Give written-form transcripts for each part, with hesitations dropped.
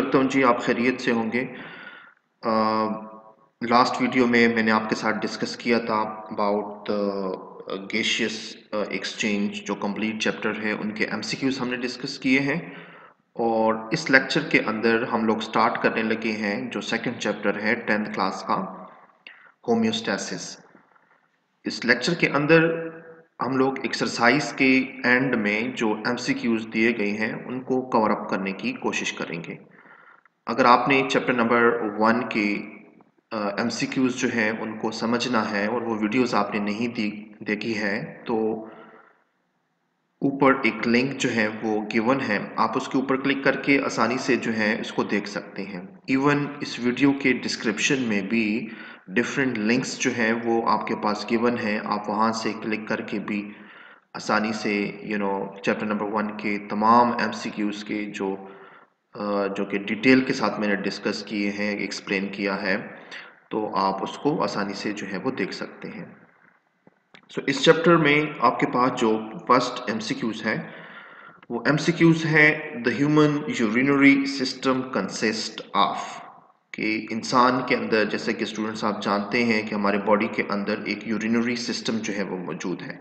करता हूँ जी आप खैरियत से होंगे। लास्ट वीडियो में मैंने आपके साथ डिस्कस किया था अबाउट गैसियस एक्सचेंज जो कंप्लीट चैप्टर है उनके एमसीक्यूज हमने डिस्कस किए हैं और इस लेक्चर के अंदर हम लोग स्टार्ट करने लगे हैं जो सेकंड चैप्टर है 10th क्लास का होम्योस्टैसिस। इस लेक्चर के अंदर हम लोग एक्सरसाइज के एंड में जो एमसीक्यूज दिए गए हैं उनको कवर अप करने की कोशिश करेंगे। अगर आपने चैप्टर नंबर 1 के एमसीक्यूज जो हैं उनको समझना है और वो वीडियोस आपने नहीं देखी है तो ऊपर एक लिंक जो है वो गिवन है, आप उसके ऊपर क्लिक करके आसानी से जो है इसको देख सकते हैं। इवन इस वीडियो के डिस्क्रिप्शन में भी डिफरेंट लिंक्स जो हैं वो आपके पास गिवन है, आप वहाँ से क्लिक करके भी आसानी से चैप्टर नंबर 1 के तमाम एमसीक्यूज के जो कि डिटेल के साथ मैंने डिस्कस किए हैं, एक्सप्लेन किया है, तो आप उसको आसानी से जो है वो देख सकते हैं। सो इस चैप्टर में आपके पास जो फर्स्ट एमसीक्यूज है वो एमसीक्यूज है the human urinary system consist of, कि इंसान के अंदर, जैसे कि स्टूडेंट्स आप जानते हैं कि हमारे बॉडी के अंदर एक यूरिनरी सिस्टम जो है वो मौजूद है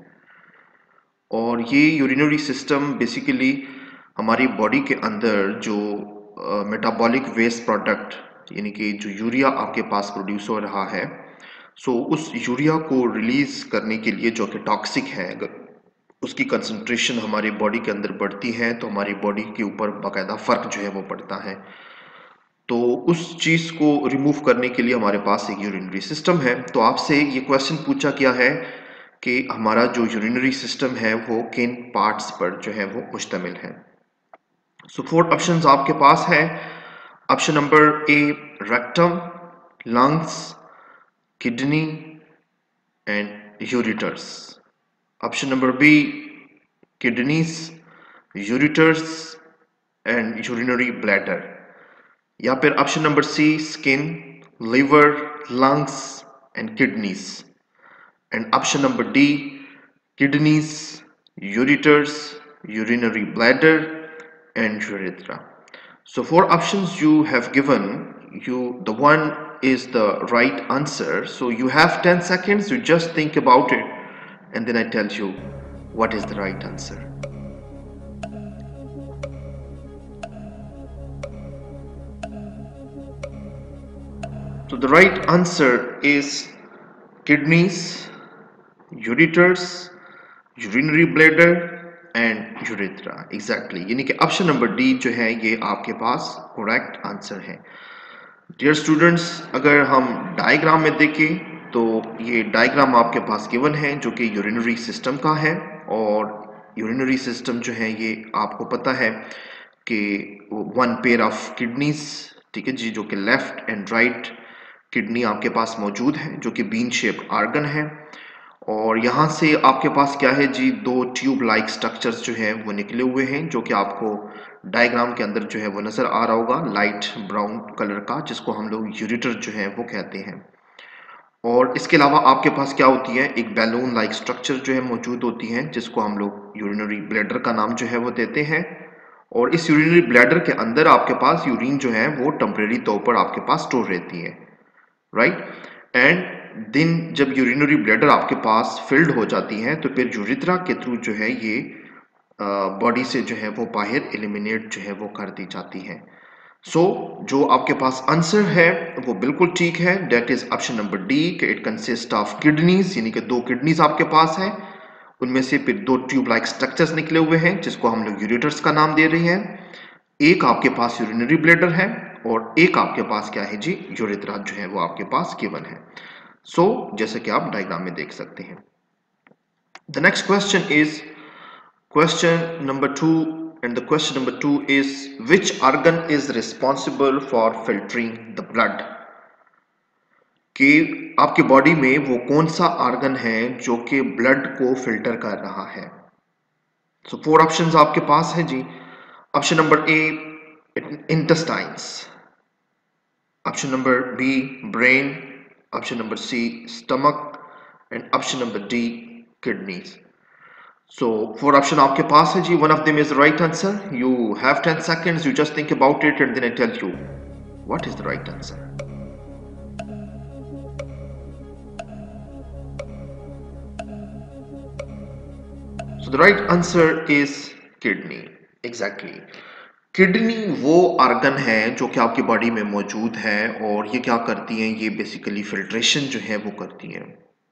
और ये यूरिनरी सिस्टम बेसिकली हमारी बॉडी के अंदर जो मेटाबॉलिक वेस्ट प्रोडक्ट यानी कि जो यूरिया आपके पास प्रोड्यूस हो रहा है, सो उस यूरिया को रिलीज करने के लिए जो कि टॉक्सिक है, अगर उसकी कंसंट्रेशन हमारी बॉडी के अंदर बढ़ती है तो हमारी बॉडी के ऊपर बाकायदा फ़र्क जो है वो पड़ता है। तो उस चीज़ को रिमूव करने के लिए हमारे पास एक यूरिनरी सिस्टम है। तो आपसे ये क्वेश्चन पूछा गया है कि हमारा जो यूरिनरी सिस्टम है वो किन पार्ट्स पर जो है वो मुश्तमिल है। सो 4 ऑप्शंस आपके पास है। Option number A rectum, lungs, kidney and ureters. Option number B kidneys, ureters and urinary bladder. या फिर option number C skin, liver, lungs and kidneys. And option number D kidneys, ureters, urinary bladder and urethra. So 4 options you have given, the one is the right answer. So you have 10 seconds to just think about it and then I tell you what is the right answer. So the right answer is kidneys, ureters, urinary bladder and urethra. Exactly, यानी कि option number D जो है ये आपके पास correct answer है। Dear students, अगर हम डायग्राम में देखें तो ये डायग्राम आपके पास गिवन है जो कि यूरिनरी सिस्टम का है और यूरिनरी सिस्टम जो है ये आपको पता है कि 1 पेयर ऑफ किडनीज, ठीक है जी, जो कि लेफ्ट एंड राइट किडनी आपके पास मौजूद है जो कि बीन शेप्ड आर्गन है और यहाँ से आपके पास क्या है जी, 2 ट्यूब लाइक स्ट्रक्चर्स जो हैं वो निकले हुए हैं जो कि आपको डायग्राम के अंदर जो है वो नज़र आ रहा होगा लाइट ब्राउन कलर का, जिसको हम लोग यूरेटर जो है वो कहते हैं। और इसके अलावा आपके पास क्या होती है, एक बैलून लाइक स्ट्रक्चर जो है मौजूद होती है जिसको हम लोग यूरिनरी ब्लैडर का नाम जो है वो देते हैं। और इस यूरिनरी ब्लैडर के अंदर आपके पास यूरिन जो है वो टेम्परेरी तौर पर आपके पास स्टोर रहती है, राइट। एंड दिन जब यूरिनरी ब्लैडर आपके पास फिल्ड हो जाती है तो फिर यूरेथ्रा के थ्रू जो है ये बॉडी से जो है वो बाहर एलिमिनेट जो है वो कर दी जाती है। सो जो आपके पास आंसर है वो बिल्कुल ठीक है, that is option number D कि इट कंसिस्ट ऑफ किडनीज, यानी कि 2 किडनीज आपके पास है, उनमें से फिर 2 ट्यूब लाइक स्ट्रक्चर्स निकले हुए हैं जिसको हम लोग यूरेटर्स का नाम दे रहे हैं। एक आपके पास यूरिनरी ब्लैडर है और एक आपके पास क्या है जी, यूरेथ्रा जो है वो आपके पास गिवन है। सो जैसे कि आप डायग्राम में देख सकते हैं। The next question is question number 2 and the question number 2 is which organ is responsible for filtering the blood, कि आपकी बॉडी में वो कौन सा ऑर्गन है जो कि ब्लड को फिल्टर कर रहा है। सो 4 ऑप्शंस आपके पास है जी। Option number A intestines, option number B brain, option number C stomach and option number D kidneys. So four option आपके पास है जी. One of them is the right answer. You have 10 seconds. You just think about it and then I tell you what is the right answer. So the right answer is kidney. Exactly. Kidney वो organ है जो कि आपकी body में मौजूद है और ये क्या करती हैं, ये बेसिकली फिल्ट्रेशन जो है वो करती हैं.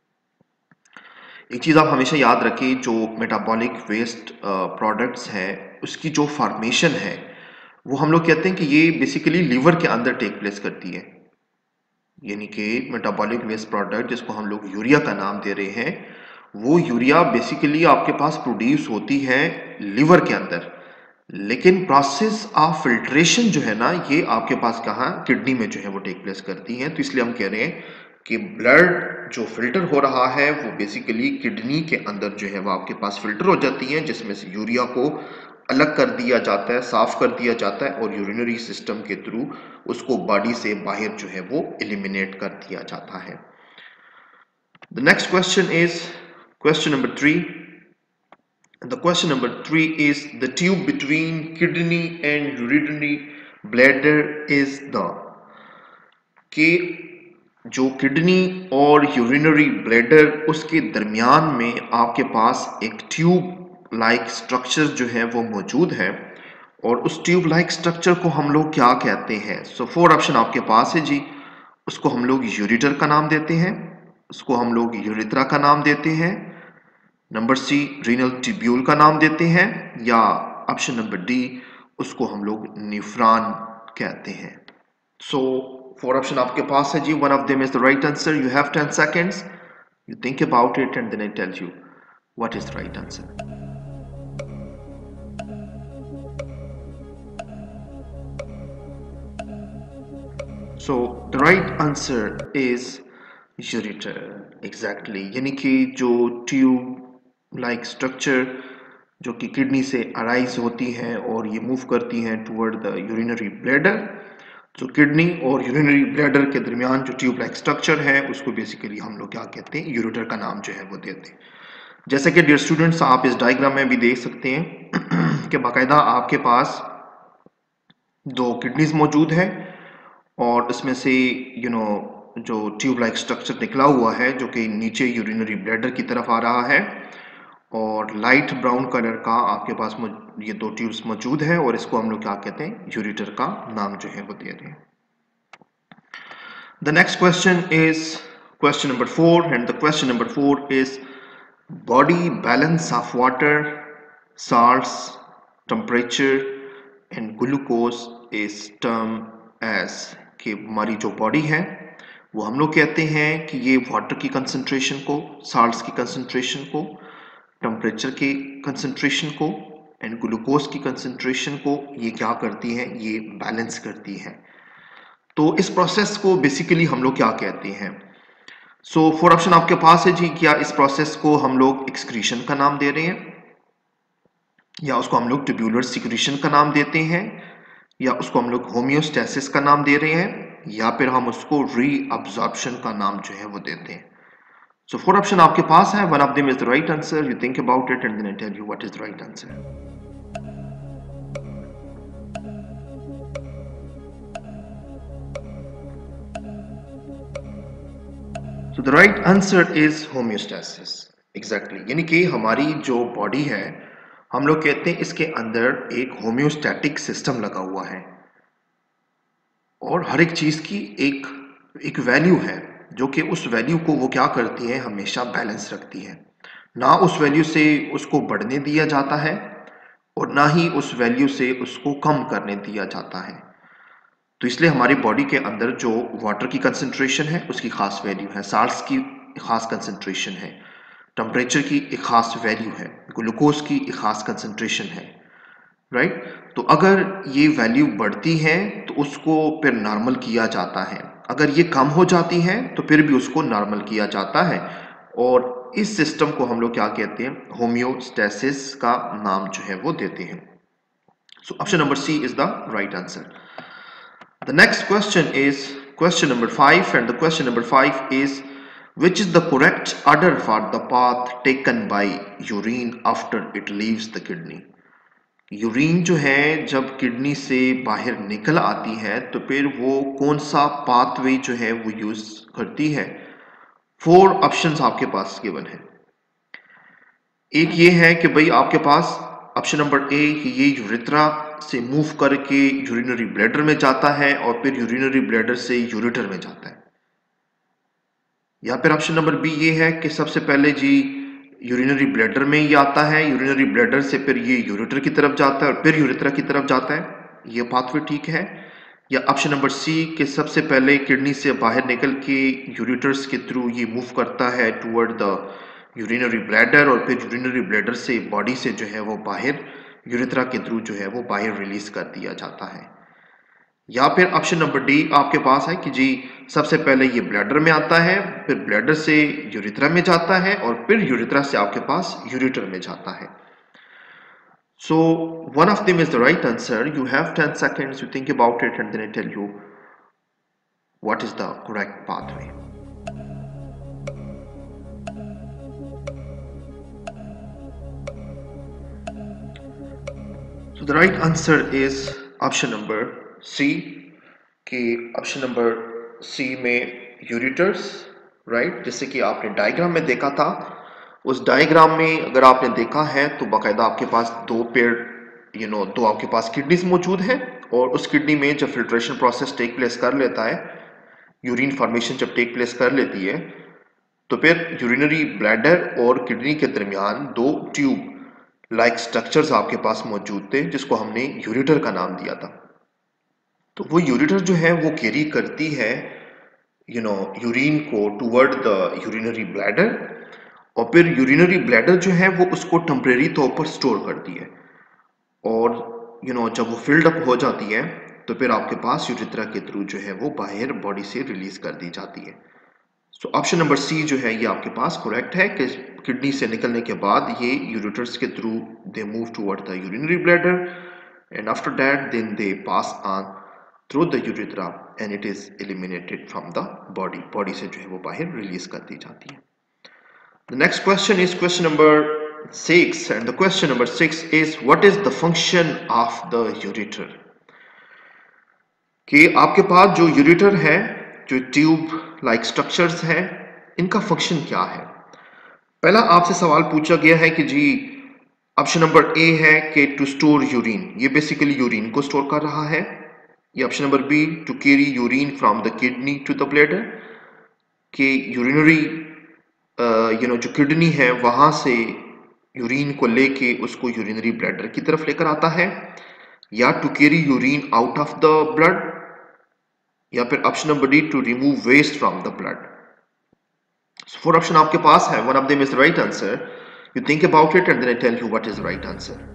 एक चीज़ आप हमेशा याद रखें, जो मेटाबॉलिक वेस्ट प्रोडक्ट्स हैं उसकी जो फॉर्मेशन है वो हम लोग कहते हैं कि ये बेसिकली लीवर के अंदर टेक प्लेस करती है. यानी कि मेटाबॉलिक वेस्ट प्रोडक्ट जिसको हम लोग यूरिया का नाम दे रहे हैं, वो यूरिया बेसिकली आपके पास प्रोड्यूस होती है लीवर के अंदर, लेकिन प्रोसेस ऑफ फिल्ट्रेशन जो है ना ये आपके पास कहाँ, किडनी में जो है वो टेक प्लेस करती है. तो इसलिए हम कह रहे हैं कि ब्लड जो फिल्टर हो रहा है वो बेसिकली किडनी के अंदर जो है वो आपके पास फिल्टर हो जाती है, जिसमें से यूरिया को अलग कर दिया जाता है, साफ कर दिया जाता है और यूरिनरी सिस्टम के थ्रू उसको बॉडी से बाहर जो है वो एलिमिनेट कर दिया जाता है. The next question is question number 3. The question number 3 is the tube between kidney and urinary bladder is the, कि जो किडनी और यूरिनरी ब्लैडर उसके दरमियान में आपके पास एक ट्यूब लाइक स्ट्रक्चर जो है वो मौजूद है, और उस ट्यूब लाइक स्ट्रक्चर को हम लोग क्या कहते हैं. सो फोर ऑप्शन आपके पास है जी. उसको हम लोग यूरिटर का नाम देते हैं, उसको हम लोग यूरिथ्रा का नाम देते हैं, नंबर सी रीनल ट्यूब्यूल का नाम देते हैं, या ऑप्शन नंबर डी उसको हम लोग निफ्रॉन कहते हैं. सो फोर ऑप्शन आपके पास है जी. One of them is the right answer. You have 10 seconds. You think about it and then I tell you what is the right answer. So the right answer is ureter. Exactly. यानी कि जो tube like structure जो कि kidney से arise होती है और ये मूव करती हैं टुवर्ड द यूरिनरी ब्लैडर. तो किडनी और यूरिनरी ब्लैडर के दरमियान जो ट्यूब लाइक स्ट्रक्चर है उसको बेसिकली हम लोग क्या कहते हैं, यूरेटर का नाम जो है वो देते हैं. जैसे कि डियर स्टूडेंट्स आप इस डायग्राम में भी देख सकते हैं कि बाकायदा आपके पास दो किडनीज मौजूद है और इसमें से जो ट्यूब लाइक स्ट्रक्चर निकला हुआ है जो कि नीचे यूरिनरी ब्लैडर की तरफ आ रहा है, और लाइट ब्राउन कलर का आपके पास ये दो ट्यूब्स मौजूद है और इसको हम लोग क्या कहते हैं, यूरेटर का नाम जो है वो दे रहे हैं. The next question is question number 4, and the question number 4 is body balance of water, salts, temperature and glucose is termed as, कि हमारी जो बॉडी है वो हम लोग कहते हैं कि ये वाटर की कंसंट्रेशन को, साल्ट्स की कंसंट्रेशन को, टेम्परेचर की कंसंट्रेशन को एंड ग्लूकोज की कंसंट्रेशन को ये क्या करती है, ये बैलेंस करती है. तो इस प्रोसेस को बेसिकली हम लोग क्या कहते हैं. सो फोर ऑप्शन आपके पास है जी. क्या इस प्रोसेस को हम लोग एक्सक्रीशन का नाम दे रहे हैं, या उसको हम लोग ट्यूबुलर सिक्रीशन का नाम देते हैं, या उसको हम लोग होम्योस्टेसिस का नाम दे रहे हैं, या फिर हम उसको रीअब्जॉर्प्शन का नाम जो है वो देते हैं. सो फोर ऑप्शन आपके पास है. One of them is the right answer. You think about it and then I tell you what is the right answer. So the right answer is homeostasis. Exactly. यानी कि हमारी जो बॉडी है हम लोग कहते हैं इसके अंदर एक होम्योस्टैटिक सिस्टम लगा हुआ है और हर एक चीज की एक वैल्यू है जो कि उस वैल्यू को वो क्या करती है, हमेशा बैलेंस रखती है. ना उस वैल्यू से उसको बढ़ने दिया जाता है और ना ही उस वैल्यू से उसको कम करने दिया जाता है. तो इसलिए हमारी बॉडी के अंदर जो वाटर की कंसंट्रेशन है उसकी खास वैल्यू है, साल्ट्स की खास कंसंट्रेशन है, टेम्परेचर की एक खास वैल्यू है, ग्लूकोज की एक खास कंसंट्रेशन है. राइट. तो अगर ये वैल्यू बढ़ती है तो उसको फिर नॉर्मल किया जाता है, अगर ये कम हो जाती है तो फिर भी उसको नॉर्मल किया जाता है, और इस सिस्टम को हम लोग क्या कहते हैं, होम्योस्टेसिस का नाम जो है वो देते हैं. So option number C is the right answer. The next question is question number 5, and the question number 5 is Which is the correct order for the path taken by urine after it leaves the kidney? Urine जो है जब kidney से बाहर निकल आती है तो फिर वो कौन सा पाथवे जो है वो यूज करती है? 4 ऑप्शंस आपके पास गिवन है। एक ये है कि भाई आपके पास ऑप्शन नंबर ए कि ये यूरेथ्रा से मूव करके यूरिनरी ब्लैडर में जाता है और फिर यूरिनरी ब्लैडर से यूरेटर में जाता है। या फिर ऑप्शन नंबर बी ये है कि सबसे पहले जी यूरिनरी ब्लैडर में ये आता है, यूरिनरी ब्लैडर से फिर ये यूरेटर की तरफ जाता है और फिर यूरेथ्रा की तरफ जाता है। ये पाथवे ठीक है। या ऑप्शन नंबर सी कि सबसे पहले किडनी से बाहर निकल के यूरेटर्स के थ्रू ये मूव करता है टुवर्ड द यूरिनरी ब्लैडर और फिर यूरिनरी ब्लैडर से बॉडी से जो है वो बाहर यूरेथ्रा के थ्रू जो है वो बाहर रिलीज कर दिया जाता है। या फिर ऑप्शन नंबर डी आपके पास है कि जी सबसे पहले ये ब्लैडर में आता है, फिर ब्लैडर से यूरेथ्रा में जाता है और फिर यूरेथ्रा से आपके पास यूरेटर में जाता है। So one of them is the right answer. You have 10 seconds to think about it and then I tell you what is the correct pathway. So the right answer is option number C कि option number C में ureters, right, जैसे कि आपने diagram में देखा था। उस diagram में अगर आपने देखा है तो बाकायदा आपके पास दो पेड़ दो आपके पास किडनीज मौजूद है और उस किडनी में जब फिल्ट्रेशन प्रोसेस टेक प्लेस कर लेता है, यूरिन फॉर्मेशन जब टेक प्लेस कर लेती है तो फिर यूरिनरी ब्लैडर और किडनी के दरमियान दो ट्यूब लाइक स्ट्रक्चर्स आपके पास मौजूद थे जिसको हमने यूरेटर का नाम दिया था। तो वो यूरेटर जो है वो कैरी करती है यूरिन को टुवर्ड द यूरिनरी ब्लैडर और फिर यूरिनरी ब्लैडर जो है वो उसको टेम्परेरी तौर पर स्टोर करती है और जब वो फिल्ड अप हो जाती है तो फिर आपके पास यूरेथ्रा के थ्रू जो है वो बाहर बॉडी से रिलीज कर दी जाती है। सो ऑप्शन नंबर सी जो है ये आपके पास करेक्ट है कि किडनी से निकलने के बाद ये यूरेटर्स के through they move toward the urinary bladder and after that then they pass on through the urethra and it is eliminated from the body से जो है वो बाहर रिलीज कर दी जाती है। The next question is question number 6 and the question number 6 is what is the function of the ureter? कि आपके पास जो यूरेटर है, जो ट्यूब लाइक स्ट्रक्चर्स है, इनका फंक्शन क्या है? पहला आपसे सवाल पूछा गया है कि जी ऑप्शन नंबर ए है कि टू स्टोर यूरिन, ये बेसिकली यूरिन को स्टोर कर रहा है। ये option number B to carry urine from the kidney to the bladder, कि यूरिनरी जो किडनी है वहां से यूरिन को लेके उसको यूरिनरी ब्लैडर की तरफ लेकर आता है, या to carry urine out of the blood, या फिर option number D to remove waste from the blood. Four option आपके पास है, one of them is the right answer. You think about it and then I tell you what is the right answer.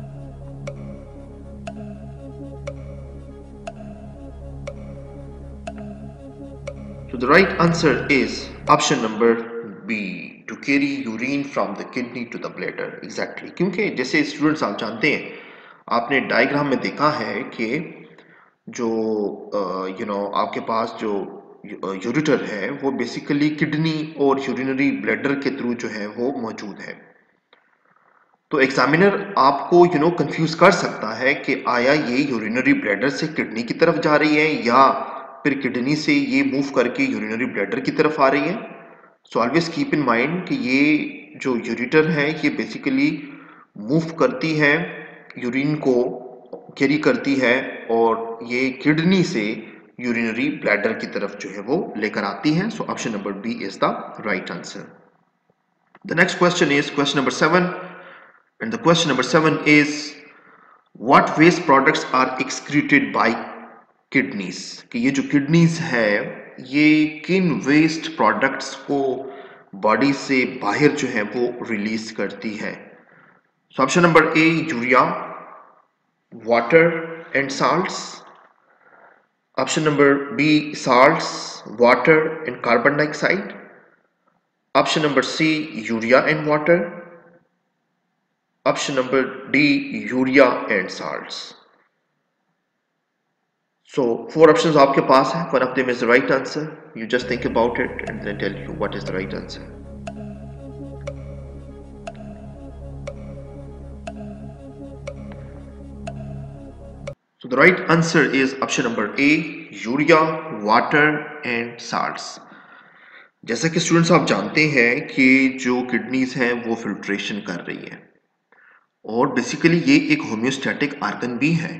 So the right answer is option number B, to carry urine from the kidney to the bladder. Exactly, क्योंकि जैसे students आप जानते हैं, आपने diagram में देखा है कि जो आपके पास जो यूरेटर है वो बेसिकली किडनी और यूरिनरी ब्लैडर के थ्रू जो है वो मौजूद है। तो एग्जामिनर आपको कंफ्यूज कर सकता है कि आया ये यूरिनरी ब्लैडर से किडनी की तरफ जा रही है या फिर किडनी से ये मूव करके यूरिनरी ब्लैडर की तरफ आ रही है। So always keep in mind कि ये जो यूरेटर है ये बेसिकली मूव करती है, यूरिन को कैरी करती है और ये किडनी से यूरिनरी ब्लैडर की तरफ जो है वो लेकर आती है। So option number B is the right answer. The next question is question number 7 and the question number 7 is what waste products are excreted by kidneys, कि ये जो किडनीज है ये किन वेस्ट प्रोडक्ट्स को बॉडी से बाहर जो है वो रिलीज करती है। So option number A urea, water and salts, option number B salts, water and carbon dioxide, option number C urea and water, option number D urea and salts. So four options आपके पास है. One of them is the right answer. You just think about it and then tell you what is the right answer. So the right answer is option number A, urea, water and salts. जैसा कि students आप जानते हैं कि जो kidneys हैं वो filtration कर रही है और बेसिकली ये एक होम्योस्टैटिक आर्गन भी है,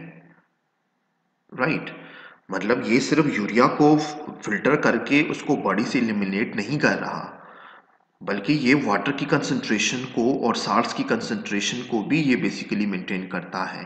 राइट? मतलब ये सिर्फ यूरिया को फिल्टर करके उसको बॉडी से एलिमिनेट नहीं कर रहा, बल्कि ये वाटर की कंसंट्रेशन को और साल्ट्स की कंसंट्रेशन को भी ये बेसिकली मेंटेन करता है.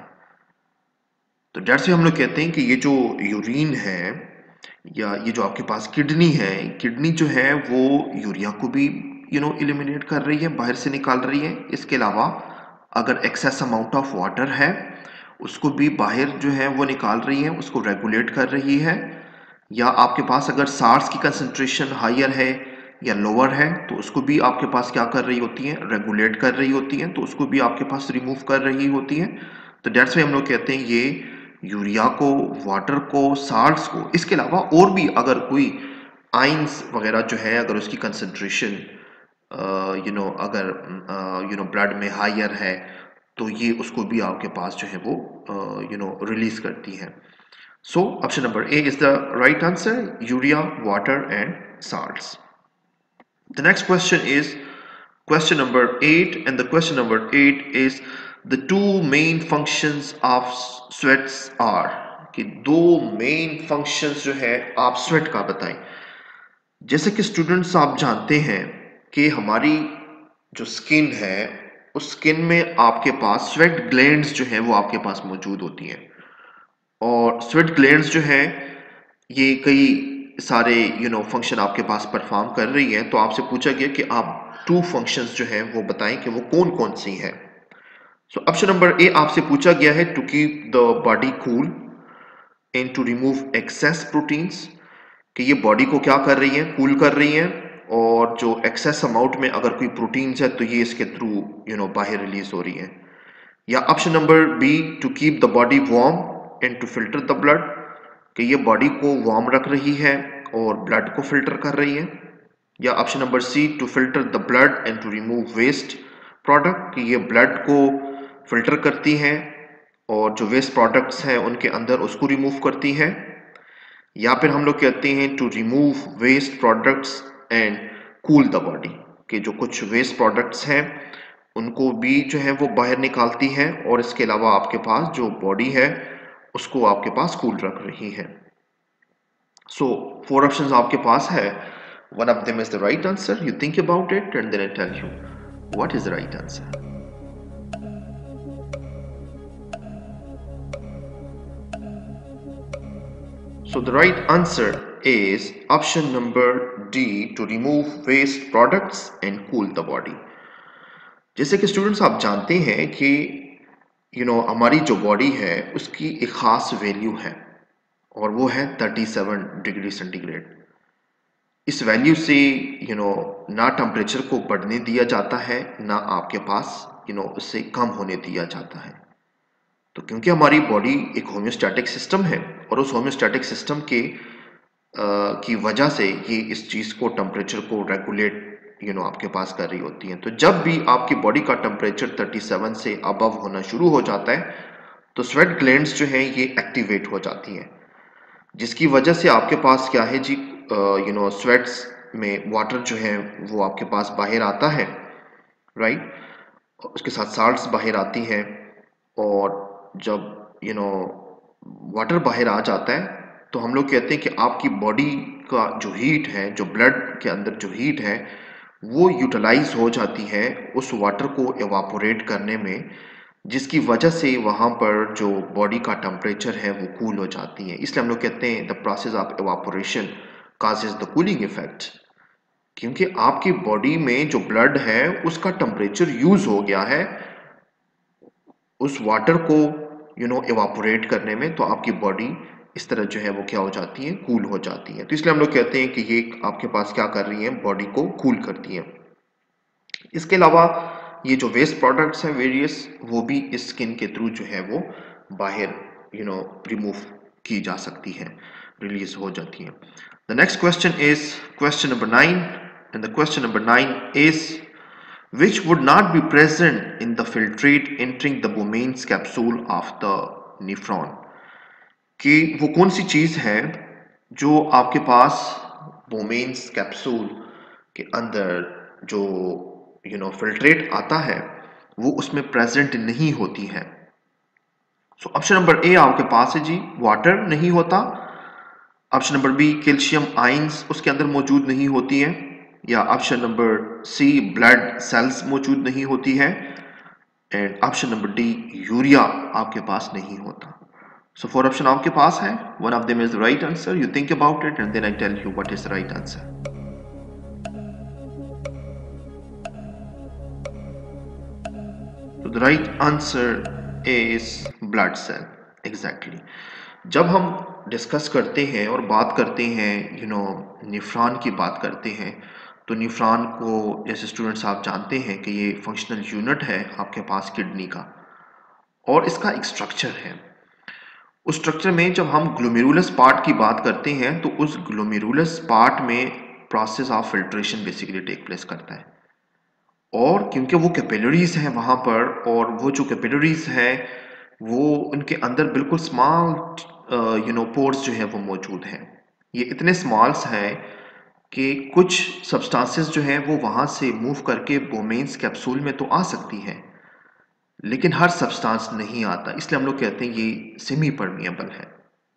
तो जैसे हम लोग कहते हैं कि ये जो यूरिन है या ये जो आपके पास किडनी है, किडनी जो है वो यूरिया को भी एलिमिनेट कर रही है, बाहर से निकाल रही है. इसके अलावा अगर एक्सेस अमाउंट ऑफ वाटर है उसको भी बाहर जो है वो निकाल रही है, उसको रेगुलेट कर रही है. या आपके पास अगर साल्ट्स की कंसंट्रेशन हायर है या लोअर है तो उसको भी आपके पास क्या कर रही होती है, रेगुलेट कर रही होती है, तो उसको भी आपके पास रिमूव कर रही होती है. तो डेट्स वाई हम लोग कहते हैं ये यूरिया को, वाटर को, साल्ट्स को, इसके अलावा और भी अगर कोई आइंस वगैरह जो है अगर उसकी कंसंट्रेशन अगर ब्लड में हायर है तो ये उसको भी आपके पास जो है वो रिलीज करती है. So option number A is the right answer, urea, water and salts. The next question is question number 8, and the question number 8 is the two main functions of sweats are. कि दो main functions जो है आप sweat का बताएं. जैसे कि students आप जानते हैं कि हमारी जो स्किन है उस स्किन में आपके पास स्वेट ग्लैंड्स जो है वो आपके पास मौजूद होती हैं और स्वेट ग्लैंड्स जो है ये कई सारे फंक्शन आपके पास परफॉर्म कर रही है. तो आपसे पूछा गया कि आप टू फंक्शंस जो है वो बताएं कि वो कौन कौन सी हैं. सो ऑप्शन नंबर ए आपसे पूछा गया है to keep the body cool and to remove excess proteins. कि ये बॉडी को क्या कर रही है, कूल कर रही है और जो एक्सेस अमाउंट में अगर कोई प्रोटीन्स है तो ये इसके थ्रू बाहर रिलीज हो रही है. या option number B to keep the body warm and to filter the blood. कि ये बॉडी को वार्म रख रही है और ब्लड को फिल्टर कर रही है. या option number C to filter the blood and to remove waste product. कि ये ब्लड को फिल्टर करती है और जो वेस्ट प्रोडक्ट्स हैं उनके अंदर उसको रिमूव करती है. या फिर हम लोग कहते हैं to remove waste products and cool the body. कि जो कुछ वेस्ट प्रोडक्ट्स हैं उनको भी जो है वो बाहर निकालती है और इसके अलावा आपके पास जो बॉडी है उसको आपके पास कूल रख रही है. सो फोर ऑप्शंस आपके पास है. One of them is the right answer. You think about it and then I tell you what is the right answer. So the right answer is option number D, to remove waste products and cool the body. जैसे कि students आप जानते हैं कि हमारी जो body है उसकी एक खास वैल्यू है और वो है 37 डिग्री सेंटीग्रेड. इस वैल्यू से ना टेम्परेचर को बढ़ने दिया जाता है ना आपके पास उससे कम होने दिया जाता है. तो क्योंकि हमारी बॉडी एक होम्योस्टैटिक सिस्टम है और उस होम्योस्टैटिक सिस्टम के की वजह से ये इस चीज़ को, टेम्परेचर को रेगुलेट आपके पास कर रही होती है. तो जब भी आपकी बॉडी का टेम्परेचर 37 से अबव होना शुरू हो जाता है तो स्वेट ग्लैंड्स जो हैं ये एक्टिवेट हो जाती हैं, जिसकी वजह से आपके पास क्या है जी, स्वेट्स में वाटर जो है वो आपके पास बाहर आता है, राइट. उसके साथ साल्ट्स बाहर आती हैं और जब वाटर बाहर आ जाता है तो हम लोग कहते हैं कि आपकी बॉडी का जो हीट है, जो ब्लड के अंदर जो हीट है वो यूटिलाइज हो जाती है उस वाटर को एवापोरेट करने में, जिसकी वजह से वहाँ पर जो बॉडी का टेम्परेचर है वो कूल हो जाती है. इसलिए हम लोग कहते हैं the process of evaporation causes the cooling effect. क्योंकि आपकी बॉडी में जो ब्लड है उसका टेम्परेचर यूज हो गया है उस वाटर को एवापोरेट करने में, तो आपकी बॉडी इस तरह जो है वो क्या हो जाती है, कूल हो जाती है. तो इसलिए हम लोग कहते हैं कि ये आपके पास क्या कर रही है, बॉडी को कूल करती है. इसके अलावा ये जो वेस्ट प्रोडक्ट्स हैं वेरियस, वो भी इस स्किन के थ्रू जो है वो बाहर रिमूव की जा सकती है, रिलीज हो जाती है। The next question is question number 9 and the question number 9 is which would not be present in the filtrate entering the Bowman's capsule of the nephron। कि वो कौन सी चीज है जो आपके पास बोमेन्स कैप्सूल के अंदर जो फिल्ट्रेट आता है वो उसमें प्रेजेंट नहीं होती है। सो ऑप्शन नंबर ए आपके पास है जी, वाटर नहीं होता। Option number B, calcium ions उसके अंदर मौजूद नहीं होती है। या option number C, blood cells मौजूद नहीं होती है। And option number D, urea आपके पास नहीं होता। So four option आपके पास है, one of them is the right answer. You think about it and then I tell you what is the right answer. So the right answer is blood cell. Exactly. जब हम discuss करते हैं और बात करते हैं निफ्रॉन की बात करते हैं, तो निफ्रॉन को जैसे स्टूडेंट्स आप जानते हैं कि ये फंक्शनल यूनिट है आपके पास किडनी का, और इसका एक स्ट्रक्चर है। उस स्ट्रक्चर में जब हम ग्लोमेरुलस पार्ट की बात करते हैं तो उस ग्लोमेरुलस पार्ट में process of filtration basically take place करता है। और क्योंकि वो कैपिलरीज हैं वहां पर, और वो जो कैपिलरीज हैं वो उनके अंदर बिल्कुल स्मॉल पोर्स जो है वो मौजूद हैं। ये इतने स्मॉल्स हैं कि कुछ सब्सटेंसेस जो हैं वो वहां से मूव करके बोमेन्स कैप्सूल में तो आ सकती हैं, लेकिन हर सब्सटेंस नहीं आता, इसलिए हम लोग कहते हैं ये सेमी परमिएबल है।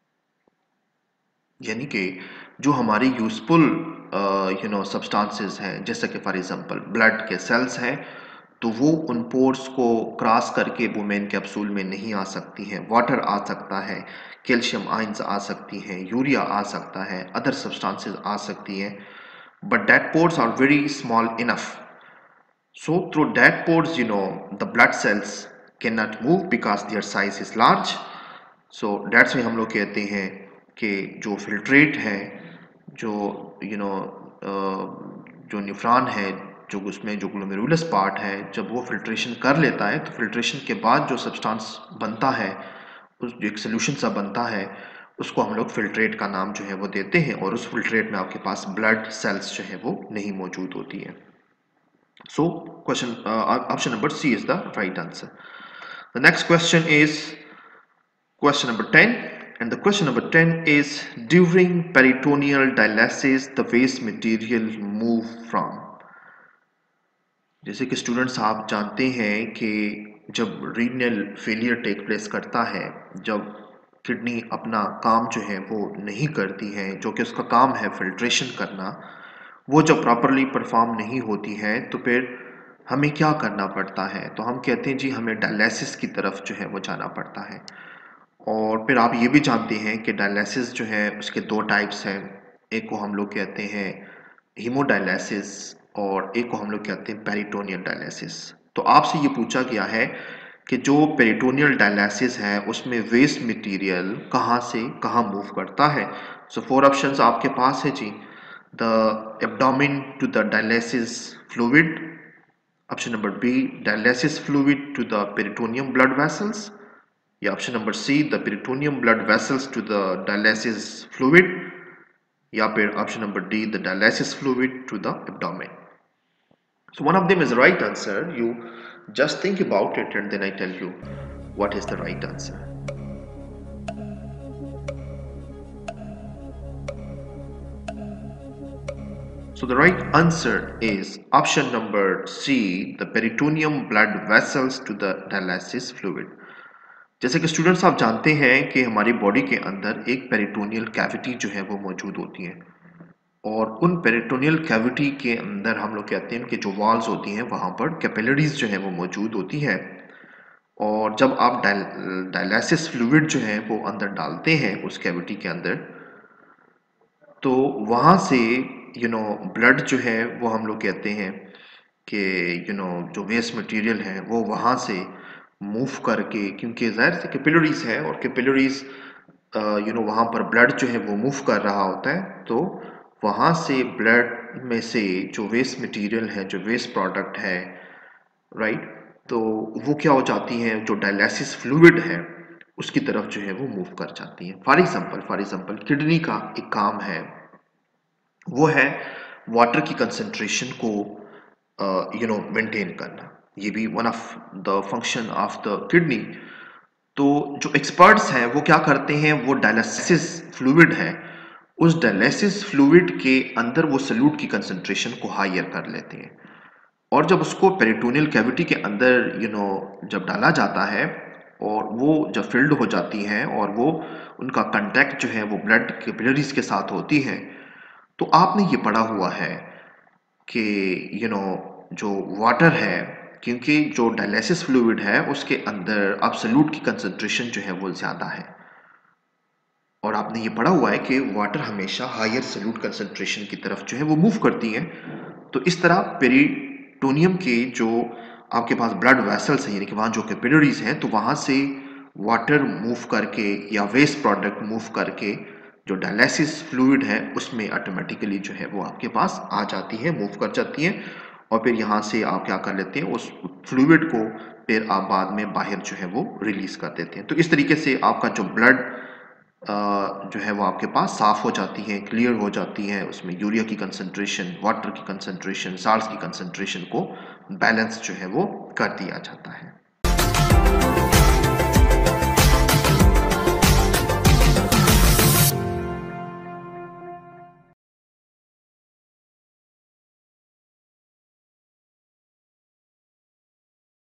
यानी कि जो हमारी यूजफुल सब्सटेंसेस हैं, जैसे कि फॉर एग्जांपल ब्लड के सेल्स हैं, तो वो उन पोर्स को क्रॉस करके वुमेन कैप्सूल में नहीं आ सकती हैं। वाटर आ सकता है, कैल्शियम आयंस आ सकती हैं, यूरिया आ सकता है, अदर सब्सटेंसेस आ सकती हैं, but that pores are very small enough. So through that pores, the blood cells cannot move because their size is large. So that's why हम लोग कहते हैं कि जो फिल्ट्रेट है, जो जो निफ्रॉन है, जो उसमें जो ग्लोमेरुलस पार्ट है, जब वो फिल्ट्रेशन कर लेता है तो फिल्ट्रेशन के बाद जो सब्सटेंस बनता है, उस जो एक सोल्यूशन सा बनता है, उसको हम लोग फिल्ट्रेट का नाम जो है वो देते हैं। और उस फिल्ट्रेट में आपके पास ब्लड सेल्स जो है वो नहीं मौजूद होती है। So option number C is the right answer. The next question is question number 10, and the question number 10 is during peritoneal dialysis the waste material move from। जैसे कि स्टूडेंट्स आप जानते हैं कि जब रीनल फेलियर टेक प्लेस करता है, जब किडनी अपना काम जो है वो नहीं करती है, जो कि उसका काम है फिल्ट्रेशन करना, वो जब प्रॉपरली परफॉर्म नहीं होती है तो फिर हमें क्या करना पड़ता है? तो हम कहते हैं जी हमें डायलिसिस की तरफ जो है वो जाना पड़ता है। और फिर आप ये भी जानते हैं कि डायलिसिस जो है उसके दो टाइप्स हैं। एक को हम लोग कहते हैं हीमोडायलिसिस और एक को हम लोग कहते हैं पेरिटोनियल डायलिसिस। तो आपसे ये पूछा गया है कि जो पेरिटोनियल डायलिसिस है उसमें वेस्ट मटेरियल कहाँ से कहाँ मूव करता है। सो फोर ऑप्शंस आपके पास है जी। The abdomen to the dialysis fluid, option number B dialysis fluid to the peritoneum blood vessels, या option number C the peritoneum blood vessels to the dialysis fluid, या फिर option number D the dialysis fluid to the abdomen. So one of them is the right answer. You just think about it and then I tell you what is the right answer. So the right answer is option number C, the peritoneum blood vessels to the dialysis fluid। जैसे कि students आप जानते हैं कि हमारी body के अंदर एक पेरिटोनियल कैविटी जो है वो मौजूद होती है, और उन पेरिटोनियल कैविटी के अंदर हम लोग कहते हैं कि जो वॉल्स होती हैं वहाँ पर कैपिलरीज जो है वो मौजूद होती है। और जब आप डायलिसिस फ्लूइड जो है वो अंदर डालते हैं उस कैविटी के अंदर, तो वहाँ से ब्लड जो है वो हम लोग कहते हैं कि जो वेस्ट मटेरियल है वो वहाँ से मूव करके, क्योंकि ज़ाहिर से कैपिलरीज है और कैपिलरीज वहाँ पर ब्लड जो है वो मूव कर रहा होता है, तो वहाँ से ब्लड में से जो वेस्ट मटेरियल है, जो वेस्ट प्रोडक्ट है, राइट, तो वो क्या हो जाती हैं, जो डायलिसिस फ्लूइड है उसकी तरफ जो है वो मूव कर जाती है। फॉर एग्जांपल किडनी का एक काम है, वो है वाटर की कंसंट्रेशन को मेंटेन करना। ये भी one of the function of the kidney. तो जो एक्सपर्ट्स हैं वो क्या करते हैं, वो डायलिसिस फ्लूइड है, उस डायलिसिस फ्लूइड के अंदर वो सल्यूट की कंसंट्रेशन को हायर कर लेते हैं, और जब उसको पेरिटोनियल कैविटी के अंदर जब डाला जाता है और वो जब फिल्ड हो जाती हैं और वो उनका कांटेक्ट जो है वो ब्लड कैपिलरीज के साथ होती है, तो आपने ये पढ़ा हुआ है कि जो वाटर है, क्योंकि जो डायलिसिस फ्लूइड है उसके अंदर अब्सोल्यूट की कंसंट्रेशन जो है वो ज़्यादा है, और आपने ये पढ़ा हुआ है कि वाटर हमेशा हायर सल्यूट कंसंट्रेशन की तरफ जो है वो मूव करती है। तो इस तरह पेरिटोनियम के जो आपके पास ब्लड वेसल्स हैं, यानी कि वहाँ जो कैपिलरीज हैं, तो वहाँ से वाटर मूव करके या वेस्ट प्रोडक्ट मूव करके जो डायलिसिस फ्लूइड है उसमें ऑटोमेटिकली जो है वो आपके पास आ जाती है, मूव कर जाती है, और फिर यहाँ से आप क्या कर लेते हैं, उस फ्लूइड को फिर आप बाद में बाहर जो है वो रिलीज कर देते हैं। तो इस तरीके से आपका जो ब्लड जो है वो आपके पास साफ हो जाती है, क्लियर हो जाती है, उसमें यूरिया की कंसंट्रेशन, वाटर की कंसंट्रेशन, साल्ट्स की कंसंट्रेशन को बैलेंस जो है वो कर दिया जाता है।